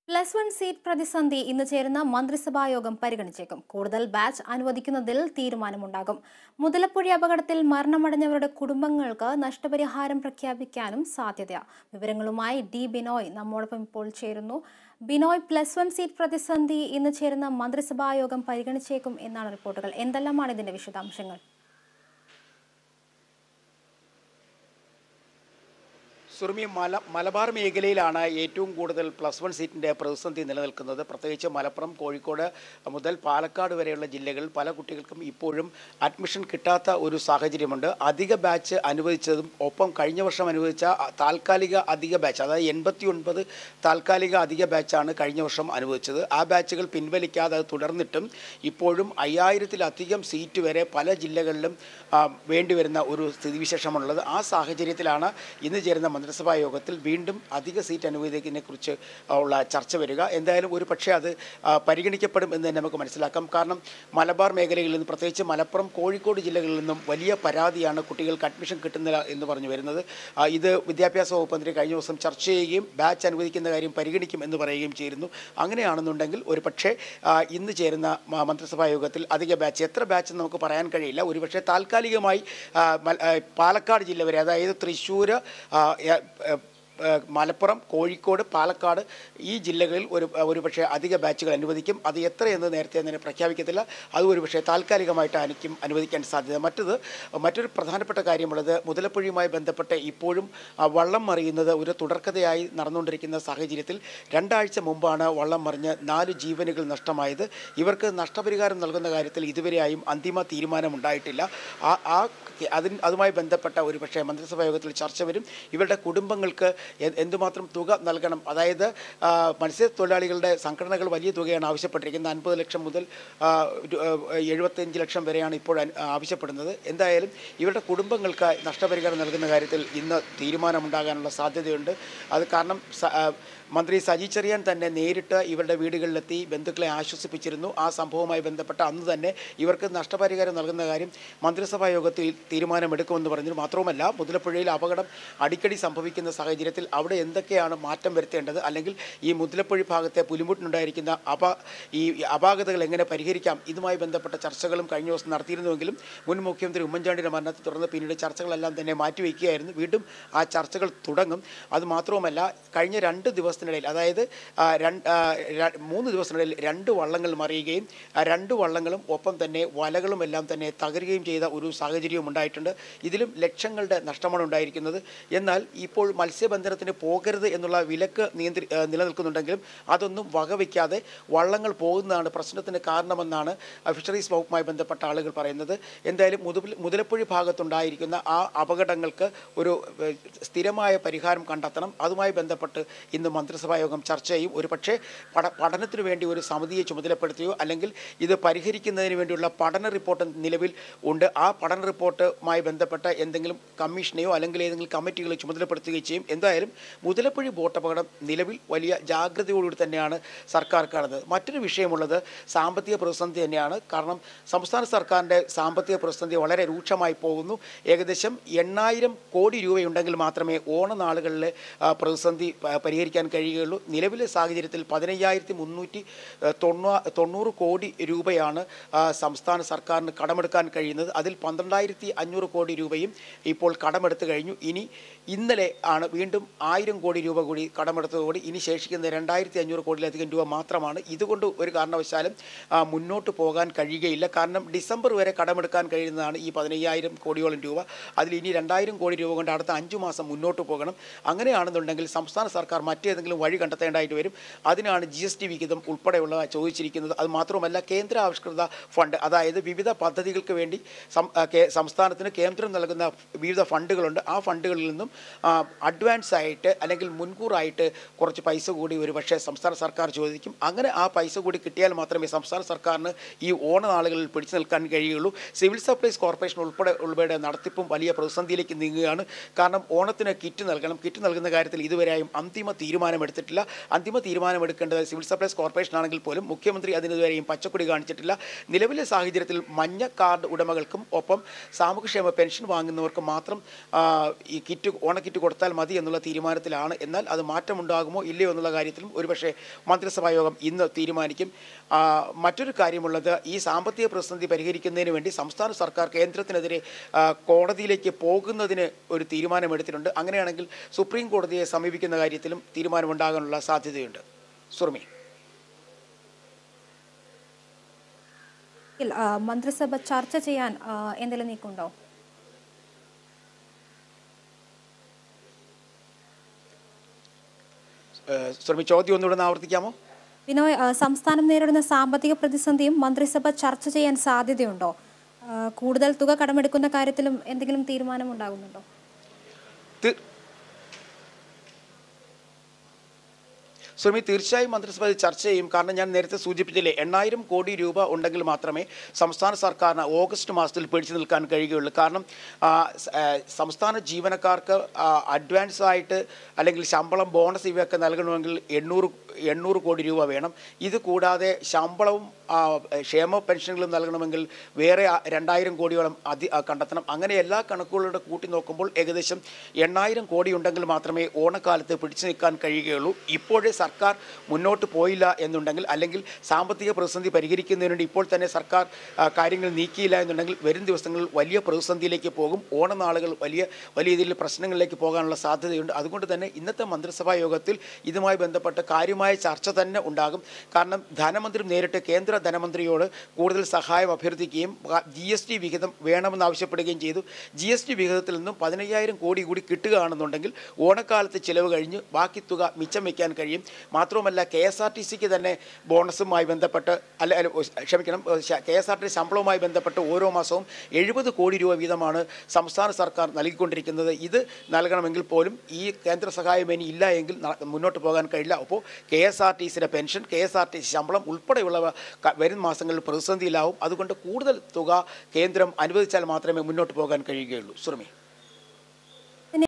+1 seat പ്രതിസന്ധി ഇന്ന് ചേരുന്ന മന്ത്രിസഭായോഗം പരിഗണിച്ചേക്കും. കൂടുതൽ ബാച്ച് അനുവദിക്കുന്നതിൽ തീരുമാനമുണ്ടാകും. മുതലപ്പുഴ അപകടത്തിൽ മരണമടഞ്ഞവരുടെ കുടുംബങ്ങൾക്ക് നഷ്ടപരിഹാരം പ്രഖ്യാപിക്കാനും സാധ്യത. വിവരങ്ങളുമായി ഡി ബിനോയ് നമ്മോടൊപ്പം ഇപ്പോൾ ചേരുന്നു. ബിനോയ്, +1 സീറ്റ് പ്രതിസന്ധി ഇന്ന് ചേരുന്ന മന്ത്രിസഭായോഗം പരിഗണിച്ചേക്കും എന്നാണ് റിപ്പോർട്ടുകൾ. എന്തെല്ലാമാണ് ഇതിന്റെ വിശദാംശങ്ങൾ? സുറുമി, മലബാർ മേഖലയിലാണ് ഏറ്റവും കൂടുതൽ +1 സീറ്റിൻ്റെ പ്രതിസന്ധി നിലനിൽക്കുന്നത്. പ്രത്യേകിച്ച് മലപ്പുറം, കോഴിക്കോട് മുതൽ പാലക്കാട് വരെയുള്ള ജില്ലകളിൽ പല കുട്ടികൾക്കും ഇപ്പോഴും അഡ്മിഷൻ കിട്ടാത്ത ഒരു സാഹചര്യമുണ്ട്. അധിക ബാച്ച് അനുവദിച്ചതും ഒപ്പം കഴിഞ്ഞ വർഷം അനുവദിച്ച താൽക്കാലിക അധിക ബാച്ച്, അതായത് 89 താൽക്കാലിക അധിക ബാച്ചാണ് കഴിഞ്ഞ വർഷം അനുവദിച്ചത്. ആ ബാച്ചുകൾ പിൻവലിക്കാതെ അത് തുടർന്നിട്ടും ഇപ്പോഴും 5000-ലധികം സീറ്റ് വരെ പല ജില്ലകളിലും വേണ്ടിവരുന്ന ഒരു സ്ഥിതിവിശേഷമുള്ളത്. ആ സാഹചര്യത്തിലാണ് ഇന്ന് ചേരുന്ന മന്ത്രിസഭാ യോഗത്തിൽ വീണ്ടും അധിക സീറ്റ് അനുവദിക്കുന്നതിനെക്കുറിച്ച് ഉള്ള ചർച്ച വരിക. എന്തായാലും ഒരു പക്ഷേ അത് പരിഗണിക്കപ്പെടും എന്ന് തന്നെ നമുക്ക് മനസ്സിലാക്കാം. കാരണം മലബാർ മേഖലയിൽ നിന്ന്, പ്രത്യേകിച്ച് മലപ്പുറം, കോഴിക്കോട് ജില്ലകളിൽ നിന്നും വലിയ പരാതിയാണ് കുട്ടികൾക്ക് അഡ്മിഷൻ കിട്ടുന്നില്ല എന്ന് പറഞ്ഞു വരുന്നത്. ഇത് വിദ്യാഭ്യാസ വകുപ്പ് മന്ത്രി കഴിഞ്ഞ ദിവസം ചർച്ച ചെയ്യുകയും ബാച്ച് അനുവദിക്കുന്ന കാര്യം പരിഗണിക്കും എന്ന് പറയുകയും ചെയ്യുന്നു. അങ്ങനെയാണെന്നുണ്ടെങ്കിൽ ഒരു പക്ഷേ ഇന്ന് ചേരുന്ന മന്ത്രിസഭാ യോഗത്തിൽ അധിക ബാച്ച്, എത്ര ബാച്ച് നമുക്ക് പറയാൻ കഴിയില്ല, ഒരുപക്ഷെ താൽക്കാലികമായി പാലക്കാട് ജില്ല വരെ, അതായത് തൃശ്ശൂർ, മലപ്പുറം, കോഴിക്കോട്, പാലക്കാട് ഈ ജില്ലകളിൽ ഒരുപക്ഷെ അധിക ബാച്ചുകൾ അനുവദിക്കും. അത് എത്രയെന്ന് നേരത്തെ തന്നെ പ്രഖ്യാപിക്കത്തില്ല. അത് ഒരുപക്ഷെ താൽക്കാലികമായിട്ടായിരിക്കും അനുവദിക്കാൻ സാധ്യത. മറ്റൊരു പ്രധാനപ്പെട്ട കാര്യമുള്ളത്, മുതലപ്പുഴയുമായി ബന്ധപ്പെട്ട് ഇപ്പോഴും വള്ളം മറിയുന്നത് ഒരു തുടർക്കഥയായി നടന്നുകൊണ്ടിരിക്കുന്ന സാഹചര്യത്തിൽ 2 ആഴ്ച മുമ്പാണ് വള്ളം മറിഞ്ഞ് 4 ജീവനുകൾ നഷ്ടമായത്. ഇവർക്ക് നഷ്ടപരിഹാരം നൽകുന്ന കാര്യത്തിൽ ഇതുവരെയായും അന്തിമ തീരുമാനമുണ്ടായിട്ടില്ല. അതുമായി ബന്ധപ്പെട്ട ഒരു പക്ഷേ മന്ത്രിസഭാ യോഗത്തിൽ ചർച്ച വരും. ഇവരുടെ കുടുംബങ്ങൾക്ക് എന്തുമാത്രം തുക നൽകണം, അതായത് മത്സ്യത്തൊഴിലാളികളുടെ സംഘടനകൾ വലിയ തുകയാണ് ആവശ്യപ്പെട്ടിരിക്കുന്നത്. 50 ലക്ഷം മുതൽ 75 ലക്ഷം വരെയാണ് ഇപ്പോൾ ആവശ്യപ്പെടുന്നത്. എന്തായാലും ഇവരുടെ കുടുംബങ്ങൾക്ക് നഷ്ടപരിഹാരം നൽകുന്ന കാര്യത്തിൽ ഇന്ന് തീരുമാനമുണ്ടാകാനുള്ള സാധ്യതയുണ്ട്. അത് കാരണം മന്ത്രി സജി ചെറിയാൻ തന്നെ നേരിട്ട് ഇവരുടെ വീടുകളിലെത്തി ബന്ധുക്കളെ ആശ്വസിപ്പിച്ചിരുന്നു. ആ സംഭവവുമായി ബന്ധപ്പെട്ട അന്ന് തന്നെ ഇവർക്ക് നഷ്ടപരിഹാരം നൽകുന്ന കാര്യം മന്ത്രിസഭാ യോഗത്തിൽ തീരുമാനമെടുക്കുമെന്ന് പറഞ്ഞു. മാത്രവുമല്ല, മുതലപ്പുഴയിൽ അപകടം അടിക്കടി സംഭവിക്കുന്ന സാഹചര്യത്തിൽ അവിടെ എന്തൊക്കെയാണ് മാറ്റം വരുത്തേണ്ടത്, അല്ലെങ്കിൽ ഈ മുതലപ്പുഴ ഭാഗത്തെ പുലിമുട്ടിനുണ്ടായിരിക്കുന്ന ഈ അപാകതകൾ എങ്ങനെ പരിഹരിക്കാം, ഇതുമായി ബന്ധപ്പെട്ട ചർച്ചകളും കഴിഞ്ഞ ദിവസം നടത്തിയിരുന്നുവെങ്കിലും മുൻ മുഖ്യമന്ത്രി ഉമ്മൻചാണ്ടിയുടെ മരണത്തെ തുടർന്ന് പിന്നീട് ചർച്ചകളെല്ലാം തന്നെ മാറ്റിവെക്കുകയായിരുന്നു. വീണ്ടും ആ ചർച്ചകൾ തുടങ്ങും. അതുമാത്രവുമല്ല, കഴിഞ്ഞ 2 ദിവസത്തിനിടയിൽ, അതായത് 3 ദിവസത്തിനിടയിൽ 2 വള്ളങ്ങൾ മറിയുകയും 2 വള്ളങ്ങളും ഒപ്പം തന്നെ വലകളും എല്ലാം തന്നെ തകരുകയും ചെയ്ത ഒരു സാഹചര്യവും ഉണ്ടായിട്ടുണ്ട്. ഇതിലും ലക്ഷങ്ങളുടെ നഷ്ടമാണ് ഉണ്ടായിരിക്കുന്നത്. എന്നാൽ ഇപ്പോൾ മത്സ്യബന്ധനത്തിന് പോകരുത് എന്നുള്ള വിലക്ക് നിലനിൽക്കുന്നുണ്ടെങ്കിലും അതൊന്നും വകവയ്ക്കാതെ വള്ളങ്ങൾ പോകുന്നതാണ് പ്രശ്നത്തിന് കാരണമെന്നാണ് ഫിഷറീസ് വകുപ്പുമായി ബന്ധപ്പെട്ട ആളുകൾ പറയുന്നത്. എന്തായാലും മുതലപ്പുഴ ഭാഗത്തുണ്ടായിരിക്കുന്ന ആ അപകടങ്ങൾക്ക് ഒരു സ്ഥിരമായ പരിഹാരം കണ്ടെത്തണം. അതുമായി ബന്ധപ്പെട്ട് ഇന്ന് മന്ത്രിസഭാ യോഗം ചർച്ച ചെയ്യും. ഒരു പക്ഷേ പഠനത്തിനു വേണ്ടി ഒരു സമിതിയെ ചുമതലപ്പെടുത്തുകയോ അല്ലെങ്കിൽ ഇത് പരിഹരിക്കുന്നതിന് വേണ്ടിയുള്ള പഠന റിപ്പോർട്ട് നിലവിൽ ഉണ്ട്. ആ പഠന റിപ്പോർട്ടുമായി ബന്ധപ്പെട്ട എന്തെങ്കിലും കമ്മീഷനെയോ അല്ലെങ്കിൽ ഏതെങ്കിലും കമ്മിറ്റികളെ ചുമതലപ്പെടുത്തുകയും ചെയ്യും. എന്തായാലും മുതലപ്പുഴ ബോട്ട് അപകടം നിലവിൽ വലിയ ജാഗ്രതയോടുകൂടി തന്നെയാണ് സർക്കാർ കാണുന്നത്. മറ്റൊരു വിഷയമുള്ളത് സാമ്പത്തിക പ്രതിസന്ധി തന്നെയാണ്. കാരണം സംസ്ഥാന സർക്കാരിൻ്റെ സാമ്പത്തിക പ്രതിസന്ധി വളരെ രൂക്ഷമായി പോകുന്നു. ഏകദേശം 8000 കോടി രൂപയുണ്ടെങ്കിൽ മാത്രമേ ഓണനാളുകളിലെ പ്രതിസന്ധി പരിഹരിക്കാൻ കഴിയുകയുള്ളൂ. നിലവിലെ സാഹചര്യത്തിൽ 15390 കോടി രൂപയാണ് സംസ്ഥാന സർക്കാരിന് കടമെടുക്കാൻ കഴിയുന്നത്. അതിൽ 12500 കോടി രൂപയും ഇപ്പോൾ കടമെടുത്തു കഴിഞ്ഞു. ഇന്നലെ ആണ് വീണ്ടും 1000 കോടി രൂപ കൂടി കടമെടുത്തതോടെ ഇനി ശേഷിക്കുന്ന 2500 കോടിയിലധികം രൂപ മാത്രമാണ്. ഇതുകൊണ്ട് ഒരു കാരണവശാലും മുന്നോട്ട് പോകാൻ കഴിയുകയില്ല. കാരണം ഡിസംബർ വരെ കടമെടുക്കാൻ കഴിയുന്നതാണ് ഈ 15000 കോടിയോളം രൂപ. അതിൽ ഇനി 2000 കോടി രൂപ കൊണ്ട് അടുത്ത 5 മാസം മുന്നോട്ട് പോകണം. അങ്ങനെയാണെന്നുണ്ടെങ്കിൽ സംസ്ഥാന സർക്കാർ മറ്റേതെങ്കിലും വഴി കണ്ടെത്തേണ്ടതായിട്ട് വരും. അതിനാണ് GST വിഹിതം ഉൾപ്പെടെയുള്ളവ ചോദിച്ചിരിക്കുന്നത്. അത് മാത്രമല്ല, കേന്ദ്ര ആവിഷ്കൃത ഫണ്ട്, അതായത് വിവിധ പദ്ധതികൾക്ക് വേണ്ടി സംസ്ഥാനത്തിന് കേന്ദ്രം നൽകുന്ന വിവിധ ഫണ്ടുകളുണ്ട്. ആ ഫണ്ടുകളിൽ നിന്നും അഡ്വാൻസ് ആയിട്ട് അല്ലെങ്കിൽ മുൻകൂറായിട്ട് കുറച്ച് പൈസ കൂടി ഒരു പക്ഷേ സംസ്ഥാന സർക്കാർ ചോദിക്കും. അങ്ങനെ ആ പൈസ കൂടി കിട്ടിയാൽ മാത്രമേ സംസ്ഥാന സർക്കാരിന് ഈ ഓണനാളുകളിൽ പിടിച്ചു നിൽക്കാൻ കഴിയുകയുള്ളൂ. സിവിൽ സപ്ലൈസ് കോർപ്പറേഷൻ ഉൾപ്പെടെ നടത്തിപ്പും വലിയ പ്രതിസന്ധിയിലേക്ക് നീങ്ങുകയാണ്. കാരണം ഓണത്തിന് കിറ്റ് നൽകണം. കിറ്റ് നൽകുന്ന കാര്യത്തിൽ ഇതുവരെയും അന്തിമ തീരുമാനമെടുത്തിട്ടില്ല. അന്തിമ തീരുമാനമെടുക്കേണ്ടത് സിവിൽ സപ്ലൈസ് കോർപ്പറേഷൻ ആണെങ്കിൽ പോലും മുഖ്യമന്ത്രി അതിനിതുവരെയും പച്ചക്കൊടി കാണിച്ചിട്ടില്ല. നിലവിലെ സാഹചര്യത്തിൽ മഞ്ഞ കാർഡ് ഉടമകൾക്കും ഒപ്പം സാമൂഹ്യക്ഷേമ പെൻഷൻ വാങ്ങുന്നവർക്കും മാത്രം ഈ കിറ്റ് ഓണക്കിറ്റ് കൊടുത്താൽ മതി എന്നുള്ള തീരുമാനത്തിലാണ്. എന്നാൽ അത് മാറ്റമുണ്ടാകുമോ ഇല്ലയോ എന്നുള്ള കാര്യത്തിലും ഒരുപക്ഷെ മന്ത്രിസഭാ യോഗം ഇന്ന് തീരുമാനിക്കും. മറ്റൊരു കാര്യമുള്ളത്, ഈ സാമ്പത്തിക പ്രതിസന്ധി പരിഹരിക്കുന്നതിന് വേണ്ടി സംസ്ഥാന സർക്കാർ കേന്ദ്രത്തിനെതിരെ കോടതിയിലേക്ക് പോകുന്നതിന് ഒരു തീരുമാനമെടുത്തിട്ടുണ്ട്. അങ്ങനെയാണെങ്കിൽ സുപ്രീം കോടതിയെ സമീപിക്കുന്ന കാര്യത്തിലും തീരുമാനമുണ്ടാകാനുള്ള സാധ്യതയുണ്ട്. സുർമി, മന്ത്രിസഭ ചർച്ച ചെയ്യാൻ എന്തെങ്കിലും നീക്കമുണ്ടോ? സുർമി, ചോദ്യം ഒന്നുകൂടെ ആവർത്തിക്കാമോ? ബിനോയ്, സംസ്ഥാനം നേരിടുന്ന സാമ്പത്തിക പ്രതിസന്ധിയും മന്ത്രിസഭ ചർച്ച ചെയ്യാൻ സാധ്യതയുണ്ടോ? കൂടുതൽ തുക കടമെടുക്കുന്ന കാര്യത്തിലും എന്തെങ്കിലും തീരുമാനം ഉണ്ടാകുന്നുണ്ടോ? സുമി, തീർച്ചയായും മന്ത്രിസഭ ചർച്ച ചെയ്യും. കാരണം ഞാൻ നേരത്തെ സൂചിപ്പിച്ചില്ലേ, 8000 കോടി രൂപ ഉണ്ടെങ്കിൽ മാത്രമേ സംസ്ഥാന സർക്കാരിന് ഓഗസ്റ്റ് മാസത്തിൽ പിടിച്ചു നിൽക്കാൻ കഴിയുകയുള്ളൂ. കാരണം സംസ്ഥാന ജീവനക്കാർക്ക് അഡ്വാൻസ് ആയിട്ട് അല്ലെങ്കിൽ ശമ്പളം, ബോണസ് ഇവയൊക്കെ നൽകണമെങ്കിൽ 800 കോടി രൂപ വേണം. ഇത് കൂടാതെ ശമ്പളവും ക്ഷേമ പെൻഷനുകളും നൽകണമെങ്കിൽ വേറെ 2000 കോടിയോളം കണ്ടെത്തണം. അങ്ങനെ എല്ലാ കണക്കുകളുടെ കൂട്ടി നോക്കുമ്പോൾ ഏകദേശം 8000 കോടി ഉണ്ടെങ്കിൽ മാത്രമേ ഓണക്കാലത്ത് പിടിച്ചു നിൽക്കാൻ കഴിയുകയുള്ളൂ. ഇപ്പോഴേ സർക്കാർ മുന്നോട്ട് പോയില്ല എന്നുണ്ടെങ്കിൽ, അല്ലെങ്കിൽ സാമ്പത്തിക പ്രതിസന്ധി പരിഹരിക്കുന്നതിന് വേണ്ടി ഇപ്പോൾ തന്നെ സർക്കാർ കാര്യങ്ങൾ നീക്കിയില്ല എന്നുണ്ടെങ്കിൽ വരും ദിവസങ്ങളിൽ വലിയ പ്രതിസന്ധിയിലേക്ക് പോകും. ഓണനാളുകൾ വലിയ രീതിയിൽ പ്രശ്നങ്ങളിലേക്ക് പോകാനുള്ള സാധ്യതയുണ്ട്. അതുകൊണ്ട് തന്നെ ഇന്നത്തെ മന്ത്രിസഭാ യോഗത്തിൽ ഇതുമായി ബന്ധപ്പെട്ട് കാര്യമായ ചർച്ച തന്നെ ഉണ്ടാകും. കാരണം ധനമന്ത്രി നേരിട്ട് കേന്ദ്ര ധനമന്ത്രിയോട് കൂടുതൽ സഹായം അഭ്യർത്ഥിക്കുകയും GST വിഹിതം വേണമെന്ന് ആവശ്യപ്പെടുകയും ചെയ്തു. GST വിഹിതത്തിൽ നിന്നും 15000 കോടി കൂടി കിട്ടുകയാണെന്നുണ്ടെങ്കിൽ ഓണക്കാലത്ത് ചിലവ് കഴിഞ്ഞ് ബാക്കി തുക മിച്ചം വയ്ക്കാൻ കഴിയും. മാത്രവുമല്ല, KSRTCക്ക് തന്നെ ബോണസുമായി ബന്ധപ്പെട്ട് KSRTC ശമ്പളവുമായി ബന്ധപ്പെട്ട് ഓരോ മാസവും 70 കോടി രൂപ വീതമാണ് സംസ്ഥാന സർക്കാർ നൽകിക്കൊണ്ടിരിക്കുന്നത്. ഇത് നൽകണമെങ്കിൽ പോലും ഈ കേന്ദ്ര സഹായം ഇനി ഇല്ല എങ്കിൽ മുന്നോട്ട് പോകാൻ കഴിയില്ല. അപ്പോൾ KSRTCയുടെ പെൻഷൻ, KSRTC ശമ്പളം ഉൾപ്പെടെയുള്ളവ വരും മാസങ്ങളിൽ പ്രതിസന്ധിയിലാവും. അതുകൊണ്ട് കൂടുതൽ തുക കേന്ദ്രം അനുവദിച്ചാൽ മാത്രമേ മുന്നോട്ട് പോകാൻ കഴിയുകയുള്ളൂ. സുർമി.